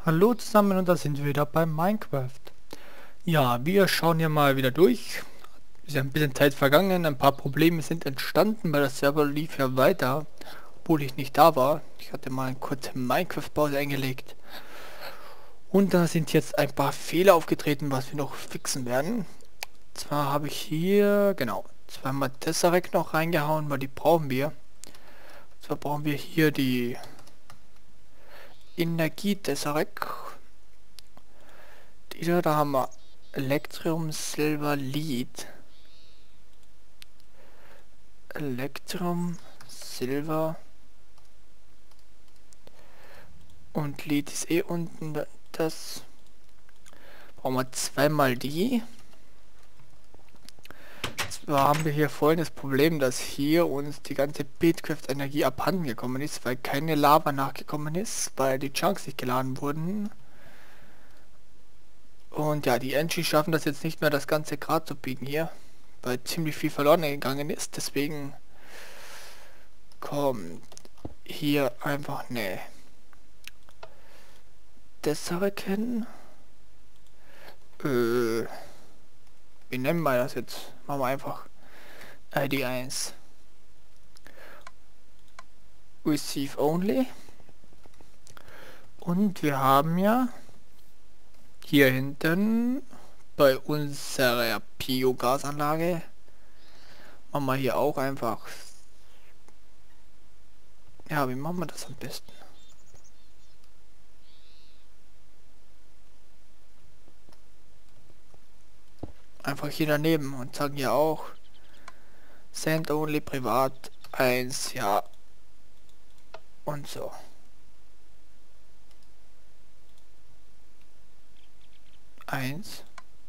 Hallo zusammen und da sind wir wieder bei Minecraft. Ja, wir schauen hier mal wieder durch. Ist ja ein bisschen Zeit vergangen, ein paar Probleme sind entstanden, weil das Server lief ja weiter, obwohl ich nicht da war. Ich hatte mal eine kurze Minecraft-Pause eingelegt. Und da sind jetzt ein paar Fehler aufgetreten, was wir noch fixen werden. Zwar habe ich hier, genau, zweimal Tesseract noch reingehauen, weil die brauchen wir. Zwar brauchen wir hier die Energie-Tesseract. Dieser, da haben wir Electrum Silver Lead. Electrum Silver und Lead ist eh unten. Das brauchen wir zweimal die. Zwar haben wir hier vorhin das Problem, dass hier uns die ganze Bitcraft-Energie abhanden gekommen ist, weil keine Lava nachgekommen ist, weil die Chunks nicht geladen wurden. Und ja, die Engine schaffen das jetzt nicht mehr, das Ganze gerade zu biegen hier, weil ziemlich viel verloren gegangen ist. Deswegen kommt hier einfach eine Tesseract hin. Wie nennen wir das jetzt? Machen wir einfach ID 1. Receive only. Und wir haben ja hier hinten bei unserer Biogasanlage machen wir hier auch einfach. Ja, wie machen wir das am besten? Einfach hier daneben und sagen hier auch Send only privat 1, ja. Und so. Eins.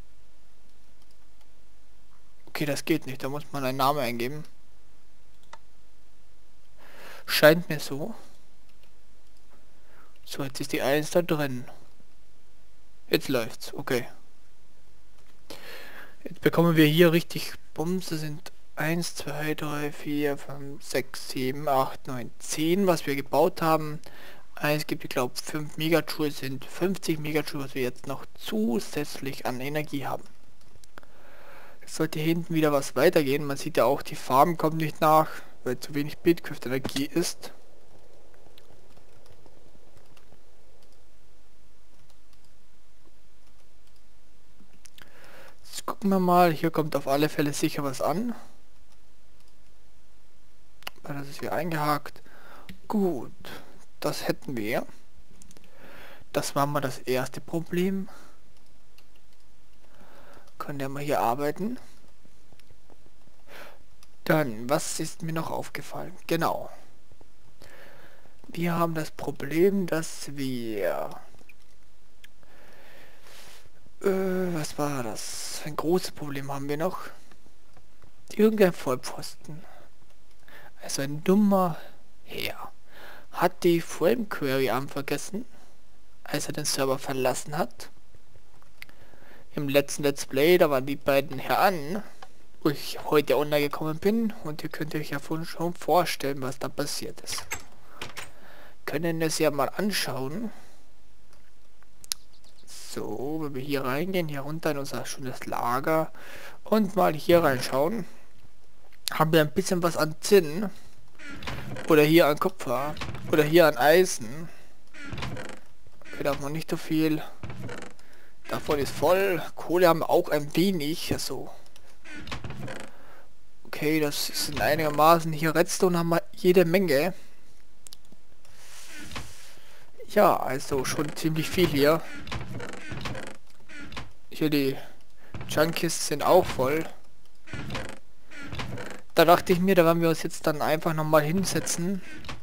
Okay, das geht nicht, da muss man einen Namen eingeben. Scheint mir so. So, jetzt ist die 1 da drin. Jetzt läuft's, okay. Jetzt bekommen wir hier richtig Bums. Das sind 1, 2, 3, 4, 5, 6, 7, 8, 9, 10, was wir gebaut haben. Es gibt, ich glaube, 5 Megajoule, sind 50 Megajoule, was wir jetzt noch zusätzlich an Energie haben. Es sollte hinten wieder was weitergehen. Man sieht ja auch, die Farben kommen nicht nach, weil zu wenig Bitcraft-Energie ist. Jetzt gucken wir mal, hier kommt auf alle Fälle sicher was an. Das ist hier eingehakt. Gut, das hätten wir. Das war mal das erste Problem. Können wir mal hier arbeiten. Dann, was ist mir noch aufgefallen? Genau. Wir haben das Problem, dass wir... was war das? Ein großes Problem haben wir noch. Irgendein Vollpfosten. Also ein dummer Herr hat die Frame Query vergessen, als er den Server verlassen hat. Im letzten Let's Play, da waren die beiden Herren, wo ich heute online gekommen bin, und ihr könnt euch ja schon vorstellen, was da passiert ist. Können es ja mal anschauen. So, wenn wir hier reingehen, hier runter in unser schönes Lager und mal hier reinschauen, haben wir ein bisschen was an Zinn oder hier an Kupfer oder hier an Eisen. Okay, da haben wir nicht so viel. Davon ist voll. Kohle haben wir auch ein wenig. Also okay, das sind einigermaßen. Hier Redstone haben wir jede Menge. Ja, also schon ziemlich viel hier. Hier die Junkies sind auch voll. Da dachte ich mir, da werden wir uns jetzt dann einfach nochmal hinsetzen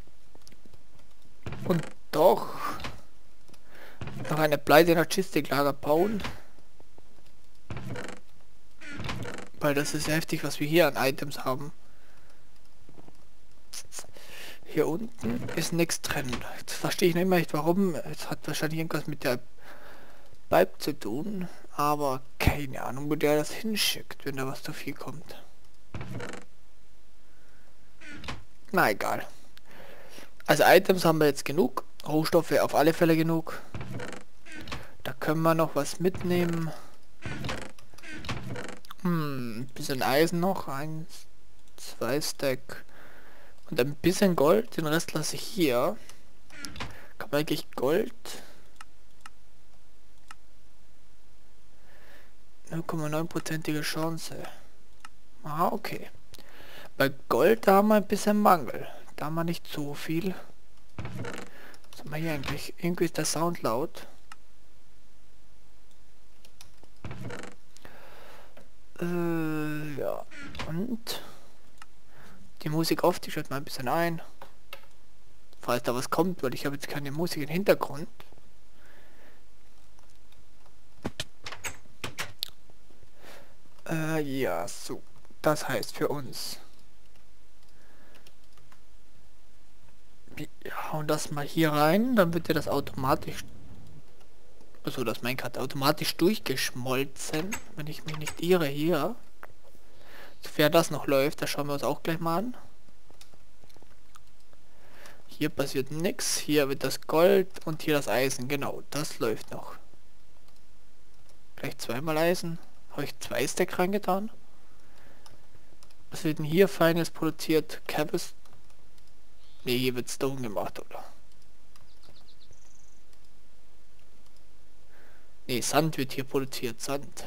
und doch noch eine Pleite-Logistiklager bauen. Weil das ist heftig, was wir hier an Items haben. Hier unten ist nichts drin. Jetzt verstehe ich nicht mehr, warum. Es hat wahrscheinlich irgendwas mit der Pipe zu tun. Aber keine Ahnung, wo der das hinschickt, wenn da was zu viel kommt. Na egal. Also Items haben wir jetzt genug. Rohstoffe auf alle Fälle genug. können wir noch was mitnehmen. Bisschen Eisen noch. 1, 2 Stack. Und ein bisschen Gold. Den Rest lasse ich hier. Kann man eigentlich Gold... 0,9%ige Chance. Ah, okay. Bei Gold, da haben wir ein bisschen Mangel. Da haben wir nicht so viel. Was haben wir hier eigentlich? Irgendwie ist der Sound laut. Ja. Und die Musik auf, die schaut mal ein bisschen ein. Falls da was kommt, weil ich habe jetzt keine Musik im Hintergrund. Ja, so. Das heißt für uns. Wir hauen das mal hier rein, dann wird ja das automatisch... Also das Minecraft automatisch durchgeschmolzen, wenn ich mich nicht irre hier. Sofern das noch läuft, das schauen wir uns auch gleich mal an. Hier passiert nichts, hier wird das Gold und hier das Eisen, genau, das läuft noch. Gleich zweimal Eisen. Habe ich 2 Stack reingetan? Was wird denn hier Feines produziert? Cabis? Ne, hier wird Stone gemacht, oder? Ne, Sand wird hier produziert, Sand.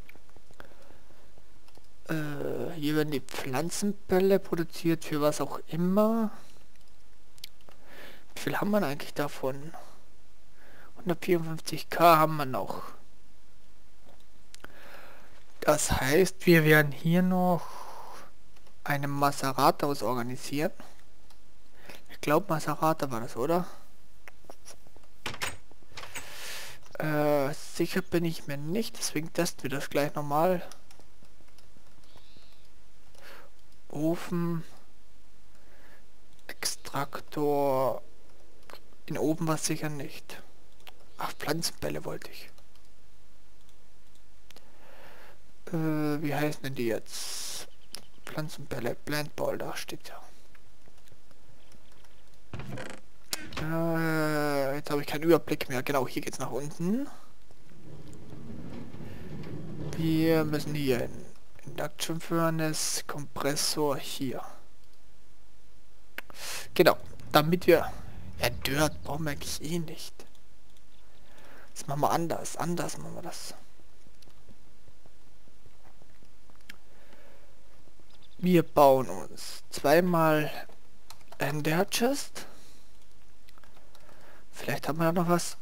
Hier werden die Pflanzenbälle produziert, für was auch immer. Wie viel haben wir eigentlich davon? 154k haben wir noch. Das heißt, wir werden hier noch einen Maserata organisieren. Ich glaube, Maserata war das, oder? Sicher bin ich mir nicht, deswegen testen wir das gleich nochmal. Ofen, Extraktor, in oben war es sicher nicht. Ach, Pflanzenbälle wollte ich. Wie heißen denn die jetzt? Pflanzenbälle, Blendball, da steht ja. Jetzt habe ich keinen Überblick mehr. Genau, hier geht's nach unten. Wir müssen hier in Induction Furnace, Kompressor hier. Genau, damit wir... Ja, Dirt brauchen wir eigentlich eh nicht. Das machen wir anders. Anders machen wir das. Wir bauen uns zweimal Ender Chest. Vielleicht haben wir ja noch was.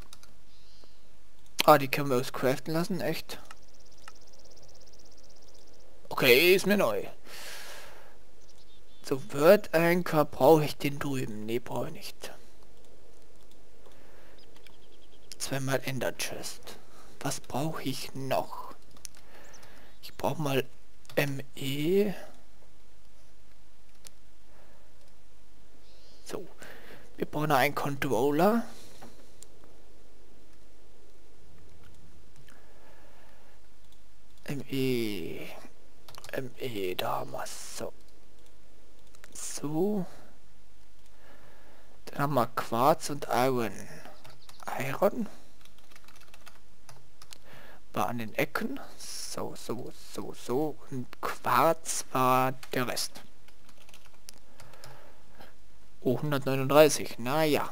Ah, die können wir uns craften lassen, echt. Okay, ist mir neu. So, Word Anchor, brauche ich den drüben? Ne, brauche ich nicht. Zweimal Ender Chest. Was brauche ich noch? Ich brauche mal ME. So, wir brauchen einen Controller. ME, da haben wir es. So. So. Dann haben wir Quarz und Iron. Iron. War an den Ecken. So. Und Quarz war der Rest. Oh, 139. Naja.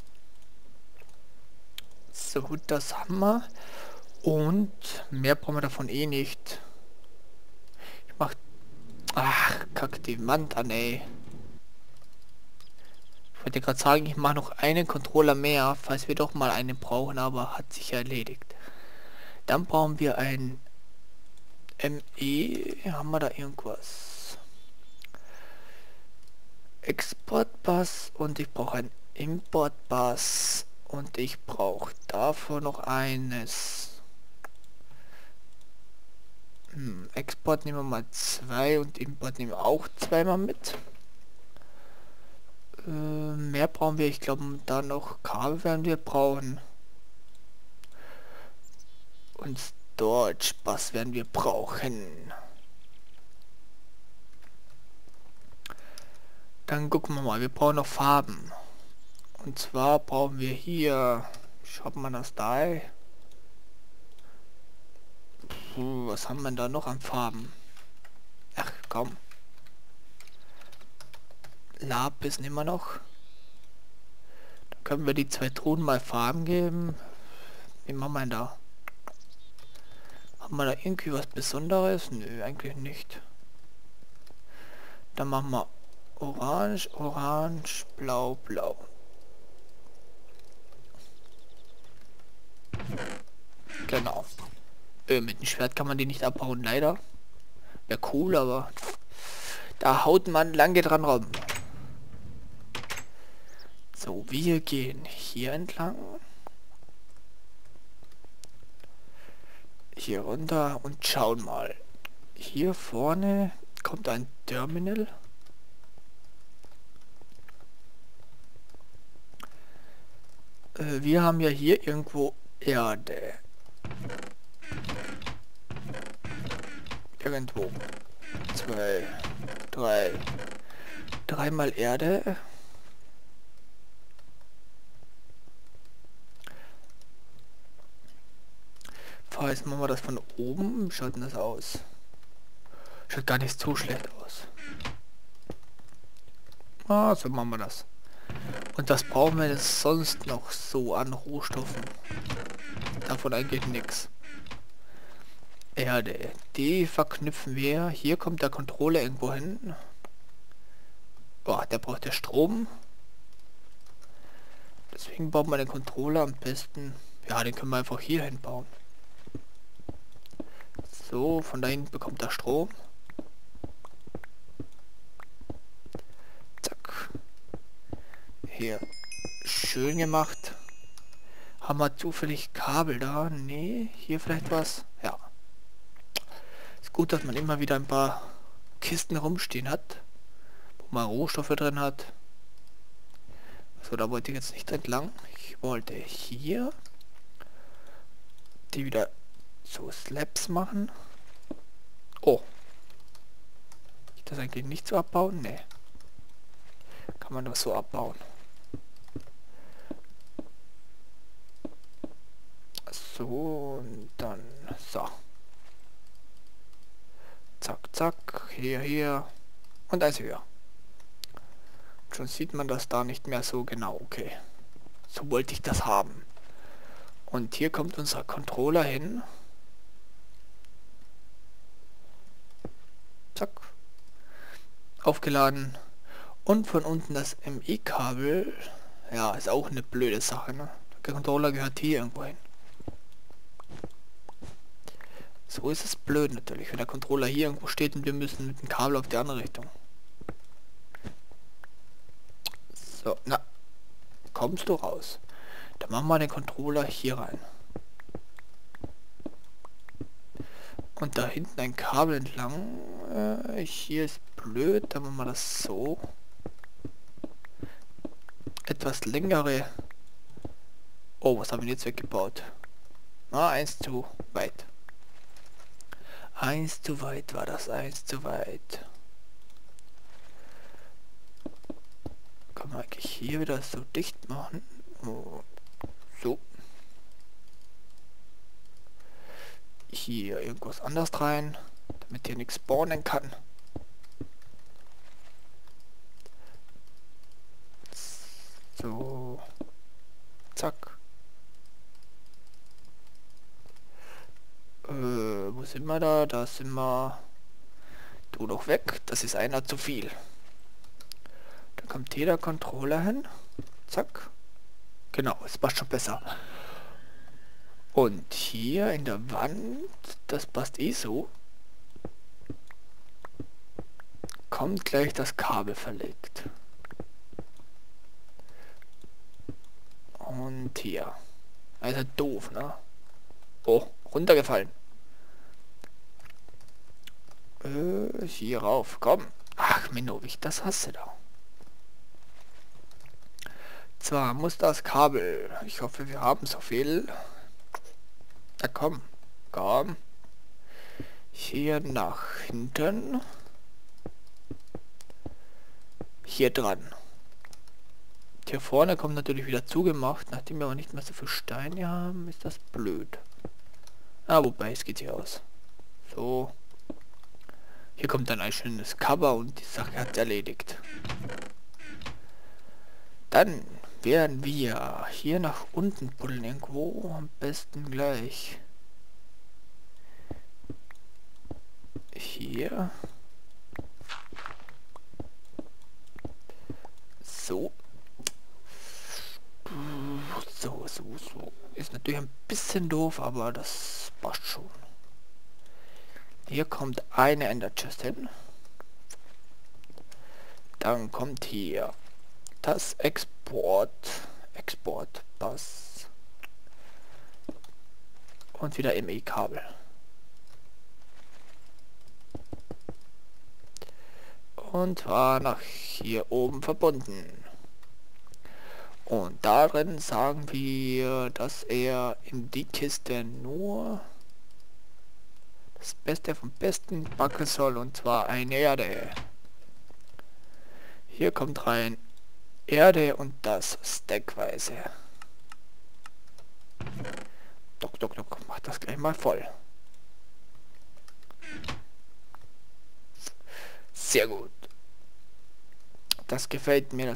So, das haben wir. Und mehr brauchen wir davon eh nicht. Ich mach... Ach, kack die Wand an, ey. Ich wollte gerade sagen, ich mache noch einen Controller mehr, falls wir doch mal einen brauchen, aber hat sich erledigt. Dann brauchen wir ein ME. Haben wir da irgendwas? Export-Bus und ich brauche ein Import-Bus und ich brauche davor noch eines. Export nehmen wir mal 2 und Import nehmen wir auch 2 mal mit. Mehr brauchen wir, ich glaube, da noch Kabel werden wir brauchen. Und Storage Bus werden wir brauchen. Dann gucken wir mal, wir brauchen noch Farben. Und zwar brauchen wir hier, schaut man das da? Was haben wir da noch an Farben? Ach komm. Lapis nehmen wir noch. Dann können wir die 2 Truhen mal Farben geben. Wie machen wir denn da? Haben wir da irgendwie was Besonderes? Nö, eigentlich nicht. Dann machen wir Orange, Orange, Blau, Blau. Genau. Mit dem Schwert kann man die nicht abhauen, leider. Wäre cool, aber da haut man lange dran rum. So, wir gehen hier entlang. Hier runter und schauen mal. Hier vorne kommt ein Terminal. Wir haben ja hier irgendwo Erde. Irgendwo. 2, 3. 3 Erde. Jetzt machen wir das von oben. Wie schaut denn das aus? Schaut gar nicht so schlecht aus. Ah, so machen wir das. Und das brauchen wir jetzt sonst noch so an Rohstoffen. Davon eigentlich nichts. Erde. Die verknüpfen wir. Hier kommt der Controller irgendwo hin. Boah, der braucht ja Strom. Deswegen bauen wir den Controller am besten. Ja, den können wir einfach hier hinbauen. So, von da hinten bekommt er Strom. Zack. Hier. Schön gemacht. Haben wir zufällig Kabel da? Nee, hier vielleicht was? Ja. Ist gut, dass man immer wieder ein paar Kisten rumstehen hat, wo man Rohstoffe drin hat. So, da wollte ich jetzt nicht entlang. Ich wollte hier die wieder so Slabs machen. Oh. Ich das eigentlich nicht so abbauen? Nee. Kann man das so abbauen. So, und dann so. Zack, zack. Hier. Und eins höher. Schon sieht man das da nicht mehr so genau. Okay. So wollte ich das haben. Und hier kommt unser Controller hin. Zack. Aufgeladen. Und von unten das MI-Kabel. Ja, ist auch eine blöde Sache, ne? Der Controller gehört hier irgendwo hin. So ist es blöd natürlich, wenn der Controller hier irgendwo steht und wir müssen mit dem Kabel auf die andere Richtung. So, na. Kommst du raus. Dann machen wir den Controller hier rein. Und da hinten ein Kabel entlang. Hier ist blöd, dann machen wir das so. Etwas längere. Oh, was haben wir jetzt weggebaut? Ah, eins zu weit. Eins zu weit war das, eins zu weit. Kann man eigentlich hier wieder so dicht machen? Oh. So. Hier irgendwas anderes rein, damit hier nichts spawnen kann. So. Zack. Wo sind wir da? Da sind wir. Du doch weg. Das ist einer zu viel. Da kommt hier der Controller hin. Zack. Genau, es passt schon besser. Und hier in der Wand, das passt eh so, kommt gleich das Kabel verlegt. Und hier. Also doof, ne? Oh, runtergefallen. Hier rauf, komm. Ach, Menno, wie ich das hasse da. Zwar muss das Kabel, ich hoffe, wir haben so viel. Na komm, komm. Hier nach hinten. Hier dran. Hier vorne kommt natürlich wieder zugemacht. Nachdem wir aber nicht mehr so viel Steine haben, ist das blöd. Ah, wobei, es geht hier aus. So. Hier kommt dann ein schönes Cover und die Sache hat erledigt. Dann werden wir hier nach unten buddeln irgendwo. Am besten gleich. Hier. So. So. Ist natürlich ein bisschen doof, aber das passt schon. Hier kommt eine Ender Chest hin. Dann kommt hier das Export-Pass. Und wieder ME-Kabel. Und war nach hier oben verbunden. Und darin sagen wir, dass er in die Kiste nur das Beste vom Besten packen soll, und zwar eine Erde. Hier kommt rein Erde und das stackweise. Dock, mach das gleich mal voll. Sehr gut. Das gefällt mir,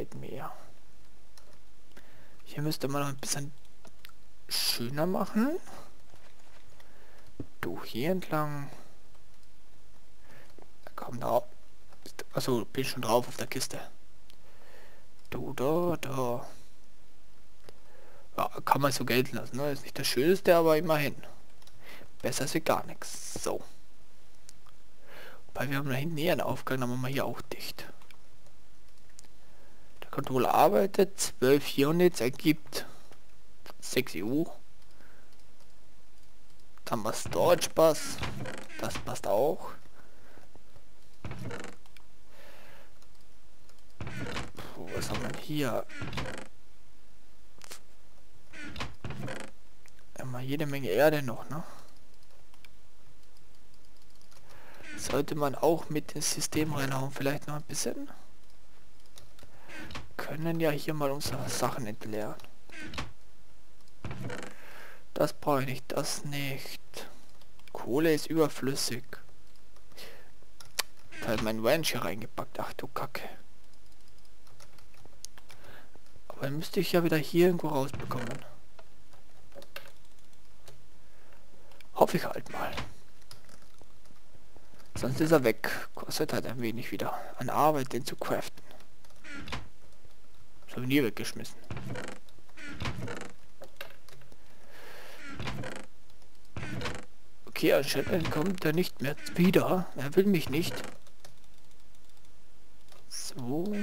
Hier müsste man noch ein bisschen schöner machen. Du hier entlang. Komm da. Achso, bin schon drauf auf der Kiste. Du da. Ja, kann man so gelten lassen, ne? Ist nicht das Schönste, aber immerhin. Besser ist gar nichts. So. Weil wir haben da hinten eher einen Aufgang, dann machen wir hier auch dicht. Der Controller arbeitet, 12 Units ergibt 6 EU. Dann was Storage Pass. Das passt auch. Puh, was haben wir hier? Immer jede Menge Erde noch, ne? Sollte man auch mit ins System reinhauen, vielleicht noch ein bisschen. Können ja hier mal unsere Sachen entleeren. Das brauche ich nicht, das nicht. Kohle ist überflüssig. Da hat mein Ranch hier reingepackt, ach du Kacke. Aber dann müsste ich ja wieder hier irgendwo rausbekommen. Hoffe ich halt mal. Sonst ist er weg. Kostet halt ein wenig wieder an Arbeit, den zu craften. Das habe ich nie weggeschmissen. Okay, anscheinend kommt er nicht mehr wieder. Er will mich nicht. So.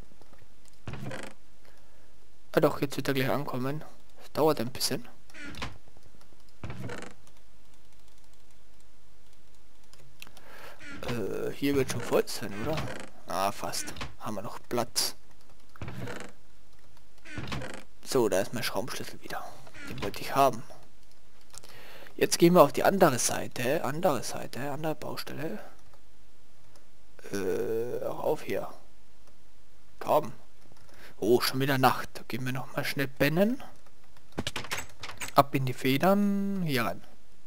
Ah doch, jetzt wird er gleich ankommen. Das dauert ein bisschen. Hier wird schon voll sein, oder? Ah, fast. Haben wir noch Platz. So, da ist mein Schraubenschlüssel wieder. Den wollte ich haben. Jetzt gehen wir auf die andere Seite. Andere Baustelle. Rauf hier. Komm. Oh, schon wieder Nacht. Da gehen wir noch mal schnell pennen. Ab in die Federn. Hier rein.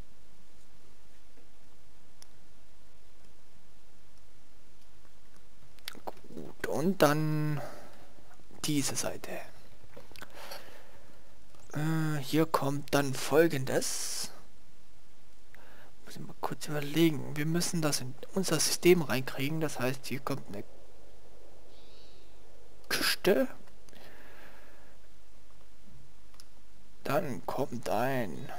Gut, und dann diese Seite. Hier kommt dann Folgendes. Muss ich mal kurz überlegen. Wir müssen das in unser System reinkriegen. Das heißt, hier kommt eine Kiste. Dann kommt ein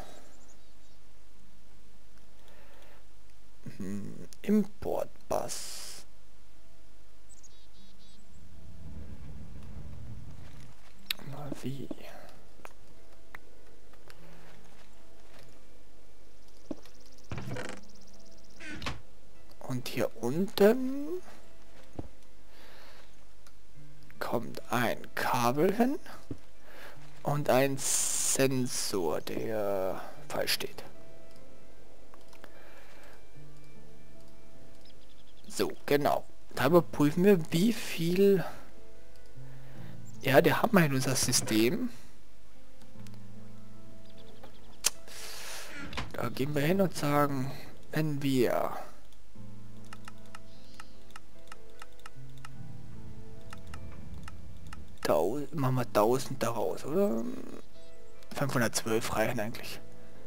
Importpass. Mal wie? Und hier unten kommt ein Kabel hin und ein Sensor, der falsch steht. So, genau. Da überprüfen wir, wie viel Erde haben wir in unser System. Da gehen wir hin und sagen Wenn wir machen wir 1000 daraus, oder? 512 reichen eigentlich.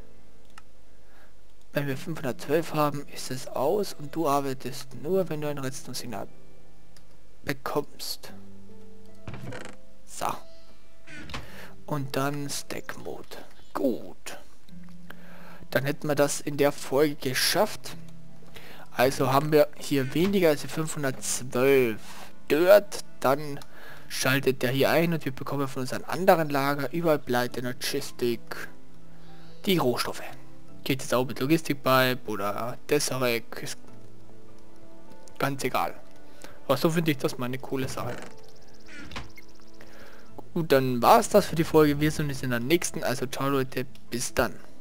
Wenn wir 512 haben, ist es aus und du arbeitest nur, wenn du ein Redstone-Signal bekommst. So. Und dann Stack Mode. Gut. Dann hätten wir das in der Folge geschafft. Also haben wir hier weniger als 512 Dirt. Dann schaltet der hier ein und wir bekommen von unserem anderen Lager überall Blight Energistic die Rohstoffe. Geht es auch mit Logistikpipe oder Desserec, ist ganz egal. Aber so finde ich das mal eine coole Sache. Gut, dann war es das für die Folge. Wir sehen uns in der nächsten. Also ciao Leute, bis dann.